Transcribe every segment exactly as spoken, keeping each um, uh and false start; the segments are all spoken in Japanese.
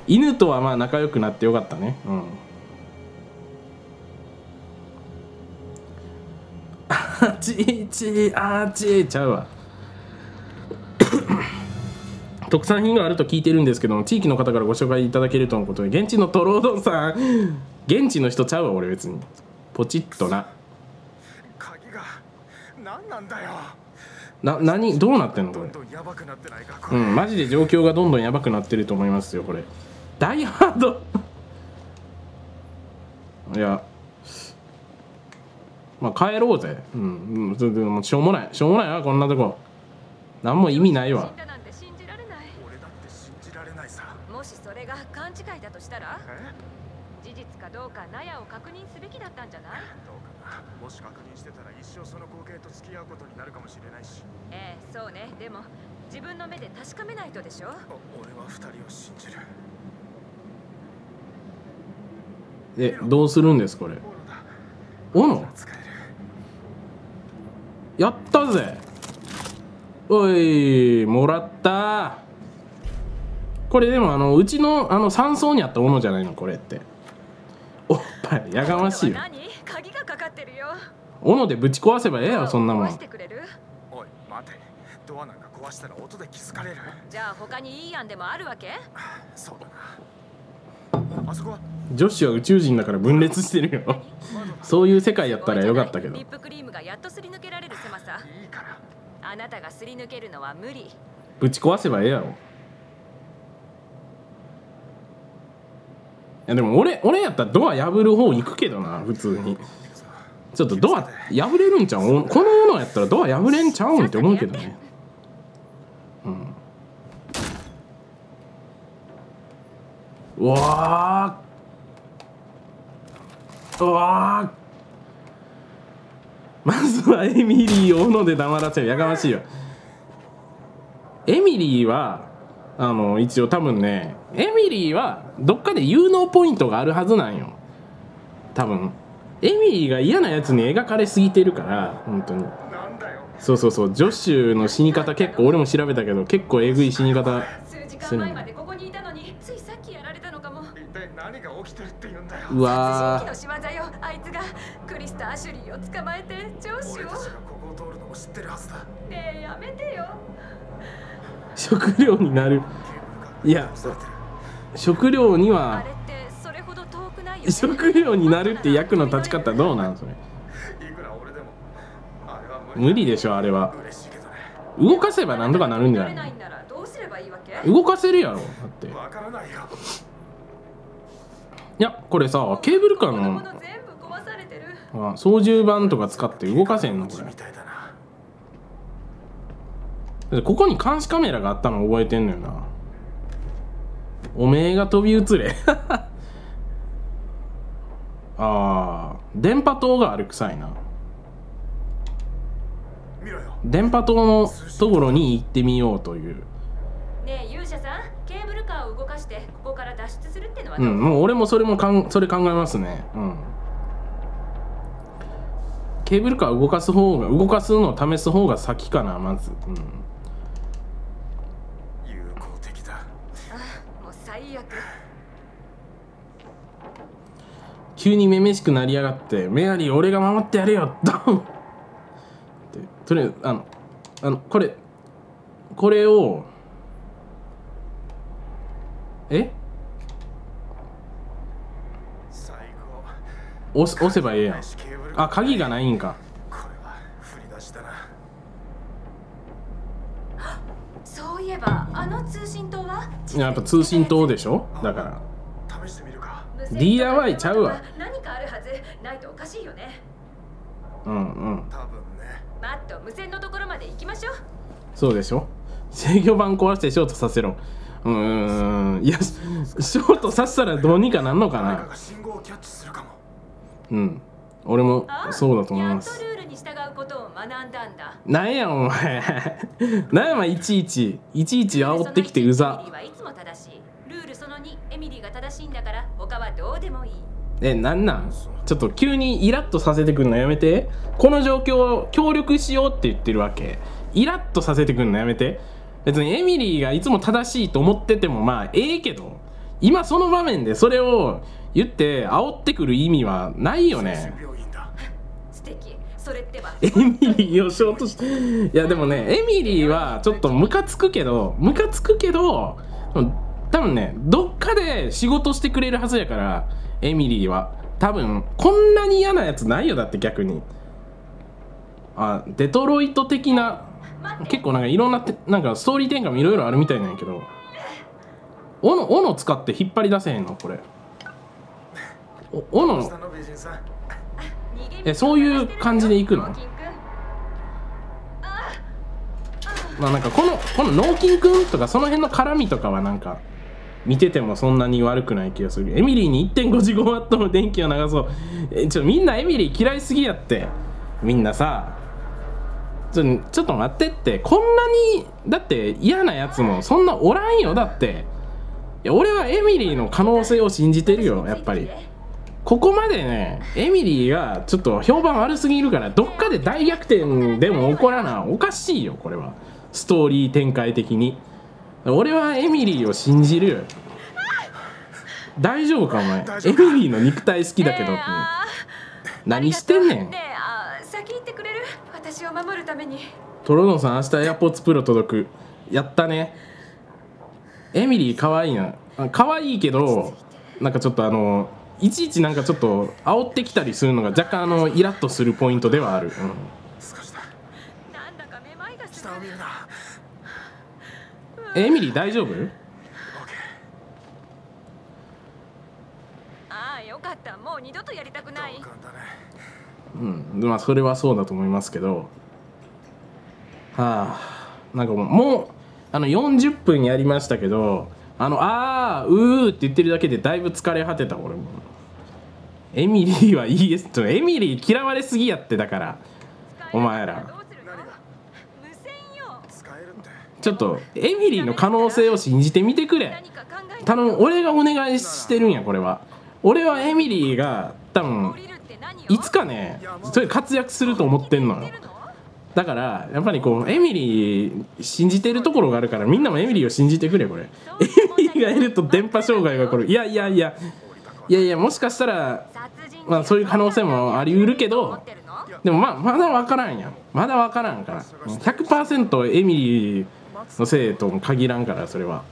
犬とはまあ仲良くなってよかったね。うん。あちいちあちちゃうわ。特産品があると聞いてるんですけども、地域の方からご紹介いただけるとのことで、現地のトロードンさん、現地の人ちゃうわ俺別に。ポチッとな。 鍵が何なんだよ。 な、何どうなってんのこれ。うん、マジで状況がどんどんやばくなってると思いますよこれ。ダイハードいや、まあ帰ろうぜ。うん、うん、でもしょうもないしょうもないわこんなとこ。何も意味ないわ。 もしそれが勘違いだとしたら、事実かどうか納屋を確認すべきだったんじゃない？ どうかな。もし確認してたら一生その光景と付き合うことになるかもしれないし。 ええ、そうね。でも自分の目で確かめないとでしょ。 俺は二人を信じる。 え、どうするんですこれ。斧やったぜ。おい、もらった。これでもあのうちのあの山荘にあった斧じゃないのこれって。おっぱいやがましいよ。 何？鍵がかかってるよ。 斧でぶち壊せばええやろそんなもん。 おい待て、ドアなんか壊したら音で気づかれる。 じゃあ他にいい案でもあるわけ？ そうだな。あそこは女子は宇宙人だから分裂してるよ。そういう世界やったらよかったけど。 リップクリームがやっとすり抜けられる狭さ。 いいから。 あなたがすり抜けるのは無理。 ぶち壊せばええやろ。いやでも俺俺やったらドア破る方行くけどな普通に。ちょっとドア破れるんちゃう？このものやったらドア破れんちゃうんって思うけどね。うん。うわーうわーまずはエミリーを斧で黙らせる。やかましいよ。エミリーはあの一応多分ね、エミリーはどっかで有能ポイントがあるはずなんよ多分。エミリーが嫌なやつに描かれすぎてるから本当に。そうそうそう、ジョッシュの死に方結構俺も調べたけど結構えぐい死に方するの。うわー、 殺人鬼の仕業よ。あいつがクリスとアシュリーを捕まえて上司を。 俺たちがここを通るのも知ってるはずだ。 ねえやめてよ。 食料になる。いや食料にはあれってそれほど遠くないよね。 食料になるって役の立ち方どうなんそれ。無理でしょあれは。動かせば何とかなるんじゃない？動かせるやろだって。いやこれさケーブルカーのあ操縦盤とか使って動かせんのこれ。ここに監視カメラがあったの覚えてんのよな。おめえが飛び移れあー電波塔があるくさいな。電波塔のところに行ってみようという。 ねえ勇者さん、ケーブルカーを動かしてここから脱出するってのはどう？ うん、もう俺もそれもかんそれ考えますね。うん。ケーブルカー動かす方が動かすのを試す方が先かなまず。うん。 有効的だ。 あ、もう最悪。 急にめめしくなりやがってメアリー俺が守ってやるよドンってとりあえずあのあのこれこれをえ押す押せばええやん。あ鍵がないんか。 これは振り出しだな。 そういえばあの通信塔はやっぱ通信塔でしょだから試してみるか。 ディーアイワイ ちゃうわ。 何かあるはずないとおかしいよね。 うんうん、 多分ね。 マット無線のところまで行きましょう。 そうでしょ。制御盤壊してショートさせろ。うーん、いやショートさせたらどうにかなんのかな。うん、俺もそうだと思います。 やっとルールに従うことを学んだんだ。 なんやお前なんやまいちいちいちいち煽ってきてうざ。 ルールそのいち、エミリーはいつも正しい。ルールそのに、エミリーが正しいんだから他はどうでもいい。 え、なんなんちょっと急にイラッとさせてくんのやめて。この状況を協力しようって言ってるわけ。イラッとさせてくんのやめて。別にエミリーがいつも正しいと思っててもまあええけど、 今その場面でそれを言って煽ってくる意味はないよね。 素敵。それってばエミリーをショートしていやでもねエミリーはちょっとムカつくけどムカつくけど多分ねどっかで仕事してくれるはずやから。エミリーは多分こんなに嫌なやつないよ。だって逆にあデトロイト的な結構なんかいろんなてなんかストーリー展開もいろいろあるみたいなんやけど斧斧使って引っ張り出せへんのこれ斧えそういう感じでいくの。まあなんかこのこの脳筋くんとかその辺の絡みとかはなんか見ててもそんなに悪くない気がする。エミリーに いってんご ジゴワットの電気を流そう。えちょみんなエミリー嫌いすぎやって。みんなさちょちょっと待ってって。こんなにだって嫌なやつもそんなおらんよ。だっていや俺はエミリーの可能性を信じてるよ。やっぱりここまでねエミリーがちょっと評判悪すぎるからどっかで大逆転でも起こらなおかしいよ。これはストーリー展開的に俺はエミリーを信じるよ。大丈夫かお前。エミリーの肉体好きだけど、えー、何してんねん。 ねえあ先行ってくれる。私を守るために。 トロノさん明日 AirPods Pro 届く。やったね。エミリー可愛いな。可愛いけどなんかちょっとあのいちいちなんかちょっと煽ってきたりするのが若干あのイラッとするポイントではある。うん、 なんだかめまいがする。 エミリー大丈夫？ ああよかった。もう二度とやりたくない。 うんまあそれはそうだと思いますけどはあなんかもうもうあのよんじゅっぷんやりましたけどあのあーうーって言ってるだけでだいぶ疲れ果てた俺も。エミリーはいいです。エミリー嫌われすぎやってだからお前らちょっとエミリーの可能性を信じてみてくれ。頼む俺がお願いしてるんやこれは。俺はエミリーが多分いつかねそれ活躍すると思ってんのよ。だからやっぱりこうエミリー信じてるところがあるからみんなもエミリーを信じてくれ。これエミリーがいると電波障害が起こる。いやいやいやいやいやもしかしたらまあそういう可能性もあり得るけどでもまあまだ分からんやん。まだ分からんから ひゃくパーセント エミリーのせいとも限らんからそれは。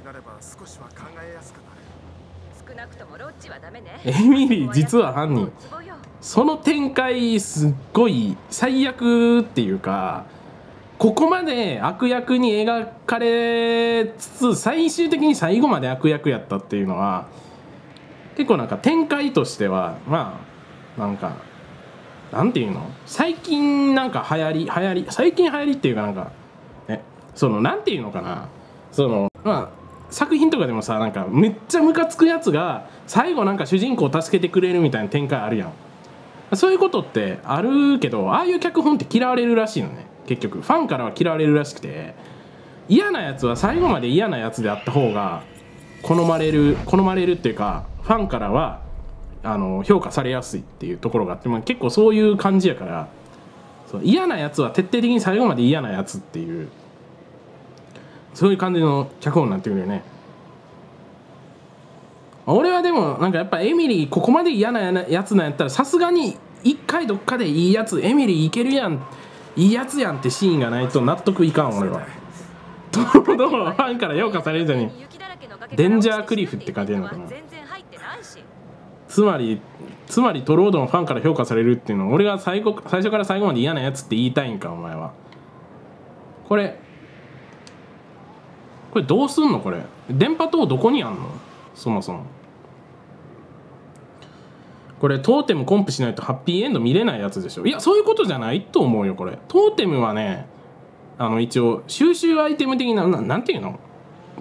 エミリー実は犯人。その展開すっごい最悪っていうかここまで悪役に描かれつつ最終的に最後まで悪役やったっていうのは結構なんか展開としてはまあなんかなんていうの最近なんか流行り流行り最近流行りっていうかなんかねそのなんていうのかなそのまあ作品とかでもさなんかめっちゃムカつくやつが最後なんか主人公を助けてくれるみたいな展開あるやん。そういうことってあるけどああいう脚本って嫌われるらしいのね。結局ファンからは嫌われるらしくて嫌なやつは最後まで嫌なやつであった方が好まれる好まれるっていうかファンからはあの評価されやすいっていうところがあって、まあ、結構そういう感じやからそう嫌なやつは徹底的に最後まで嫌なやつっていうそういう感じの脚本になってくるよね。俺はでもなんかやっぱエミリーここまで嫌なやつなんやったらさすがに一回どっかでいいやつエミリーいけるやんいいやつやんってシーンがないと納得いかん俺は。どうどうファンから評価されるじゃにデンジャークリフって書いてるのかな。つまりつまりトロードのファンから評価されるっていうのを俺が最後最初から最後まで嫌なやつって言いたいんかお前は。これこれどうすんのこれ電波塔どこにあんのそもそも。これトーテムコンプしないとハッピーエンド見れないやつでしょ。いやそういうことじゃないと思うよこれ。トーテムはねあの一応収集アイテム的な な, なんていうの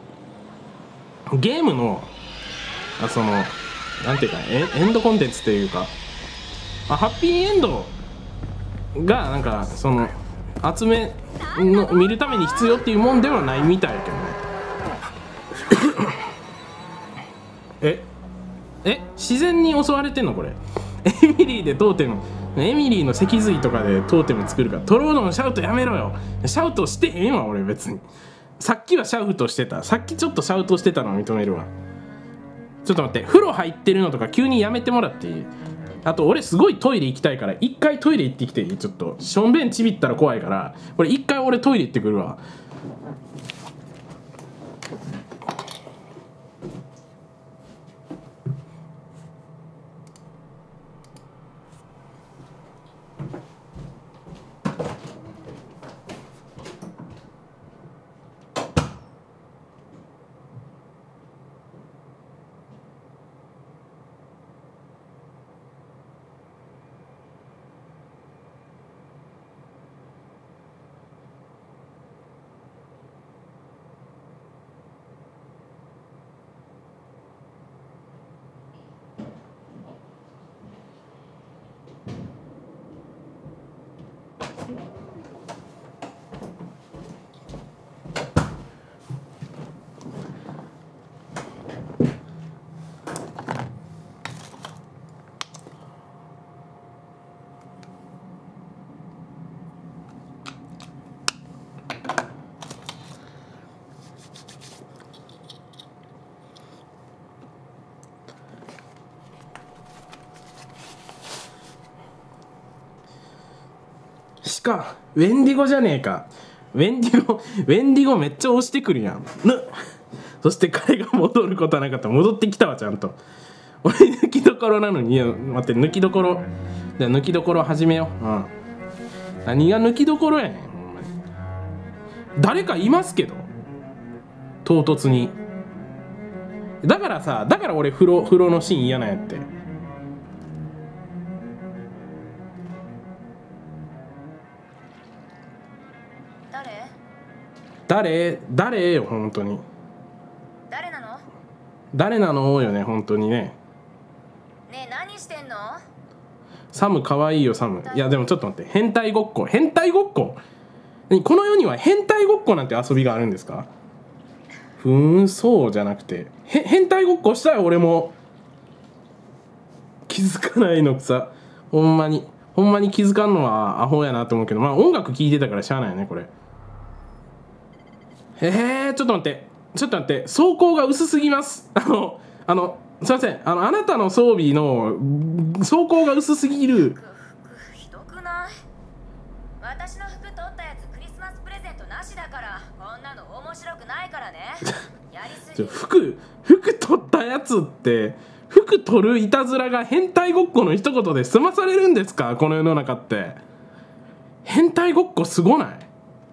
ゲームのあそのなんていうかエエンドコンテンツっていうかあハッピーエンドがなんかその集めの見るために必要っていうもんではないみたいやけどねええ自然に襲われてんのこれ。エミリーでトーテムエミリーの脊髄とかでトーテム作るからトロードのシャウトやめろよ。シャウトしてへんわ俺別に。さっきはシャウトしてたさっきちょっとシャウトしてたの認めるわ。 ちょっと待って、風呂入ってるのとか急にやめてもらっていい？あと俺すごいトイレ行きたいから一回トイレ行ってきていい？ちょっとしょんべんちびったら怖いから、これ一回俺トイレ行ってくるわ。しかウェンディゴじゃねえか。ウェンディゴウェンディゴめっちゃ押してくるやん。ぬそして彼が戻ることはなかった。戻ってきたわちゃんと。俺抜きどころなのに。いや待って抜きどころ。じゃあ抜きどころ始めよう。うん。何が抜きどころやねん。ほんまに誰かいますけど唐突に。だからさ、だから俺風呂風呂のシーン嫌なんやって。誰誰よ本当に。 誰なの？ 誰なのよね本当にね。 ねえ何してんの？ サム可愛いよサム。いやでもちょっと待って、変態ごっこ変態ごっこ。この世には変態ごっこなんて遊びがあるんですか？ふーんそうじゃなくて、へ変態ごっこしたよ俺も。気づかないのくさ。ほんまにほんまに気づかんのはアホやなと思うけど、まあ音楽聴いてたからしゃあないよねこれ。えー、ちょっと待ってちょっと待って、装甲が薄すぎます。あのあのすいません、あのあなたの装備の装甲が薄すぎる。 服ひどくない？私の服取ったやつクリスマスプレゼントなしだから、こんなの面白くないからね。やりすぎ。 服服取ったやつって服取るいたずらが変態ごっこの一言で済まされるんですかこの世の中って。変態ごっこすごない？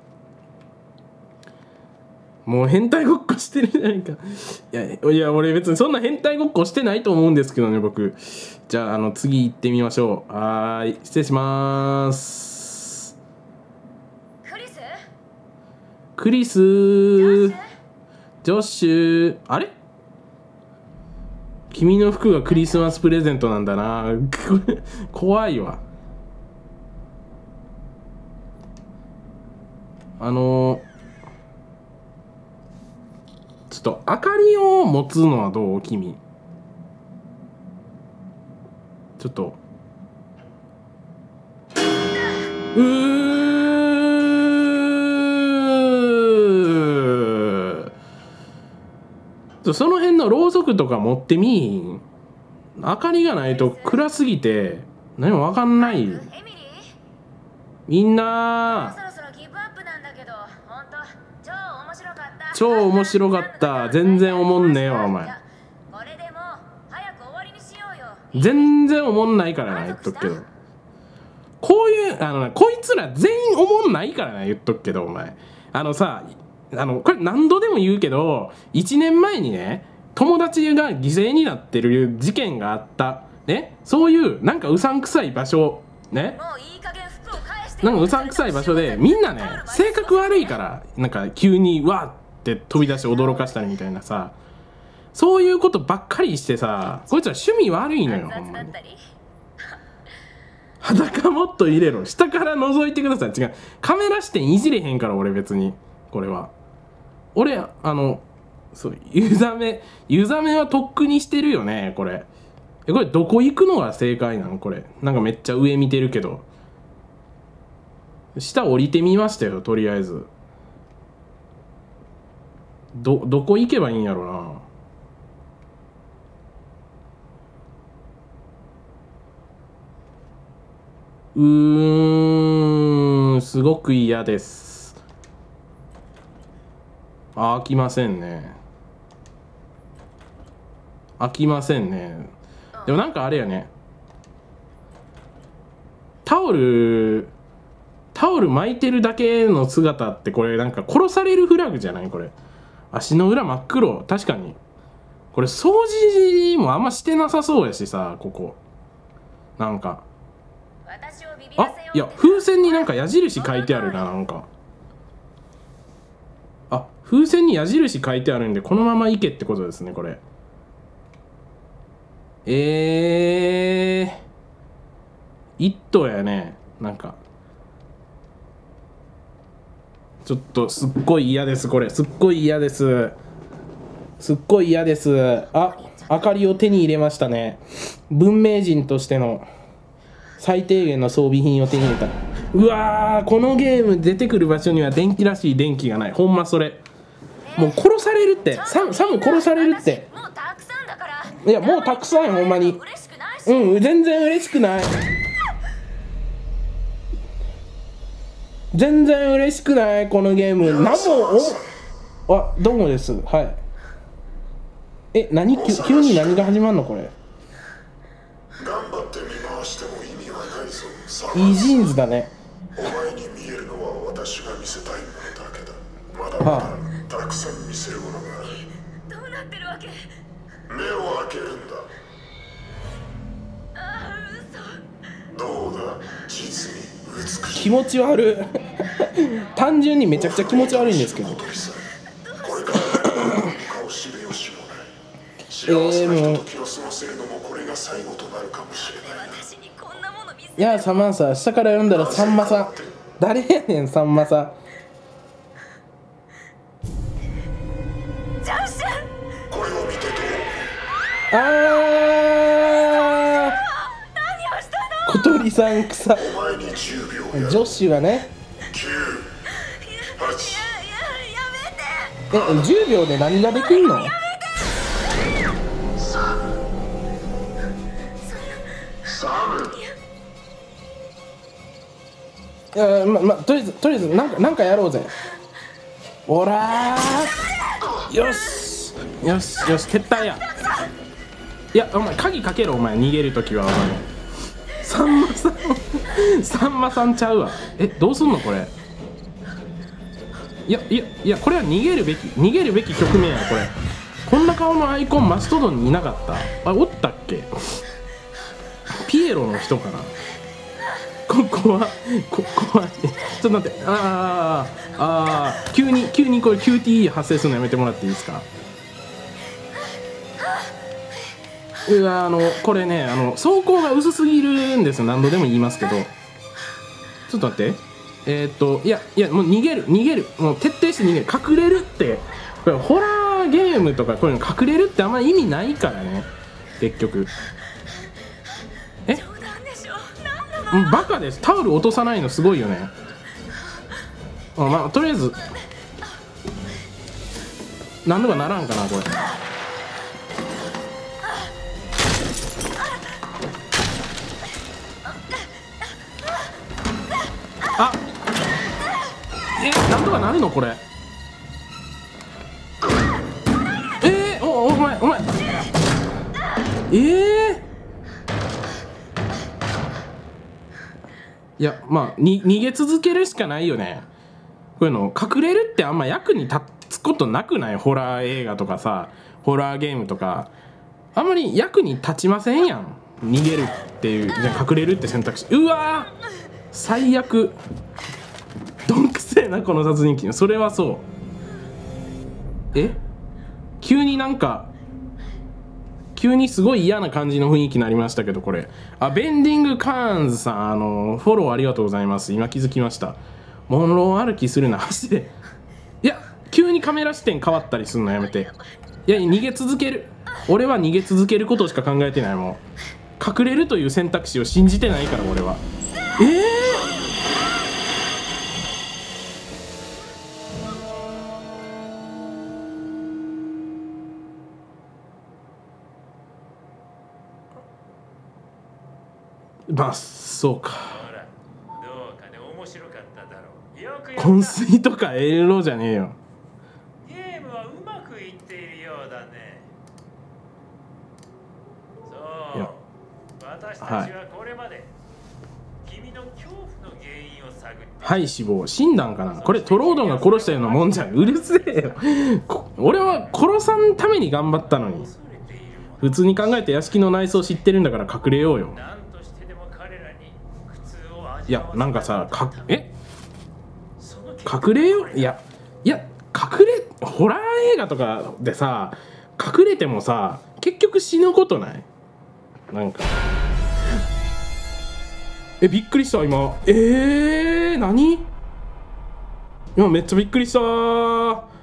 もう変態ごっこしてるじゃないか。いやいや俺別にそんな変態ごっこしてないと思うんですけどね僕。じゃああの次行ってみましょう。はーい失礼しまーす。 クリス？ クリスージョッシュ。あれ君の服がクリスマスプレゼントなんだな。怖いわ。あのーちょっと明かりを持つのはどう君。ちょっとうーその辺のろうそくとか持ってみー。明かりがないと暗すぎて何も分かんない。みんな超面白かった。全然おもんねえわお前。全然おもんないからな言っとくけど。こういうあのなこいつら全員おもんないからな言っとくけどお前。あのさあのこれ何度でも言うけどいちねんまえにね友達が犠牲になってる事件があったね。そういうなんかうさんくさい場所ね、なんかうさんくさい場所でみんなね性格悪いからなんか急にわーって飛び出して驚かしたりみたいなさ、そういうことばっかりしてさ、こいつは趣味悪いのよほんまに。裸もっと入れろ、下から覗いてください。違うカメラ視点いじれへんから俺別に。これは俺あのそう湯ざめ湯ざめはとっくにしてるよねこれ。えこれどこ行くのが正解なのこれ。なんかめっちゃ上見てるけど下降りてみましたよとりあえず。どどこ行けばいいんやろな。 うーん、すごく嫌です。あ、飽きませんね。飽きませんね。でもなんかあれやね、タオルタオル巻いてるだけの姿って、これなんか殺されるフラグじゃない？これ足の裏真っ黒。確かにこれ掃除もあんましてなさそうやしさ、ここなんか、あ、いや風船になんか矢印書いてあるな。なんかあ、風船に矢印書いてあるんで、このまま行けってことですね、これ。えー一頭やね。なんかちょっとすっごい嫌です。これすっごい嫌です。すっごい嫌です。あ、明かりを手に入れましたね。文明人としての最低限の装備品を手に入れた。うわー、このゲーム出てくる場所には電気らしい電気がない。ほんまそれ。もう殺されるって。サムサム殺されるって。いやもうたくさん、ほんまに。うん、全然嬉しくない。全然嬉しくない、このゲーム。何もおあ、どうもです。はい。え、何、急に何が始まるのこれ。 頑張って見回しても意味はないぞ。 いいジーンズだね。 お前に見えるのは私が見せたいものだけだ。まだまだたくさん見せるものがある。 どうなってるわけ？ 目を開けるんだ。 ああ、 嘘。どうだ、実に美しい。 気持ち悪い。単純にめちゃくちゃ気持ち悪いんですけど。 これから顔知る由もない。幸せなひとときを過ごせるのもこれが最後となるかもしれない。 私にこんなもの見せいや、サマンサ、下から読んだらさんまさん。誰やねん、さんまさん。 ジョッシュ、 これを見てどう？ あー、 何をしたの？ 小鳥さん草。 お前にじゅうびょうや。 ジョッシュがね。 きゅう、はち、 いやいや、やめて。 え、じゅうびょうで何ができんの？ サム。サム。 いや、ま、ま、とりあえず、とりあえず、なんか、なんかやろうぜ。おらー。よし。よし、よし、撤退や。いや、お前、鍵かけろ、お前、逃げるときは、お前。さんまさん。さんまさんちゃうわ。え、どうすんの、これ。いや、いや、いや、これは逃げるべき、逃げるべき局面や、これ。こんな顔のアイコン、マストドンにいなかった。あ、おったっけ。ピエロの人かな。ここはここはちょっと待って、あーあー急に急にこれ キューティー 発生するのやめてもらっていいですか。うわ、あのこれね、あの走行が薄すぎるんですよ。何度でも言いますけど、ちょっと待って、えー、っといやいや、もう逃げる逃げる、もう徹底して逃げる。隠れるって、これホラーゲームとかこういうの隠れるってあんまり意味ないからね、結局。え、バカです。タオル落とさないのすごいよね。あ、まあ、とりあえず何とかならんかな、これ。あ、え、なんとかなるのこれ。えー、おお前お前えーいや、まあに逃げ続けるしかないよね。こういうの隠れるってあんま役に立つことなくない？ホラー映画とかさ、ホラーゲームとかあんまり役に立ちませんやん。逃げるっていう、じゃ隠れるって選択肢。うわー、最悪。どんくせえなこの殺人鬼。それはそう。え、急になんか急にすごい嫌な感じの雰囲気になりましたけど、これ。あ、ベンディングカーンズさん、あのフォローありがとうございます。今気づきました。モンロー歩きするな、足で。いや、急にカメラ視点変わったりするのやめて。いや、逃げ続ける。俺は逃げ続けることしか考えてない。もう隠れるという選択肢を信じてないから、俺は。えーまあそうか。 昏睡とかエロじゃねえよ。 ゲームはうまくいっているようだね。そういや私たちはこれまで、君の恐怖の原因を探ってはい死亡診断かな。これトロードンが殺したようなもんじゃん。うるせえよこ俺は殺さんために頑張ったのに。 恐れているもの。 普通に考えて屋敷の内装知ってるんだから隠れようよ。 何としてでも彼らに苦痛を味わわせいやなんかさかえその隠れよういやいや隠れホラー映画とかでさ隠れてもさ結局死ぬことない？なんかえびっくりした今。えー、何？今めっちゃびっくりしたー。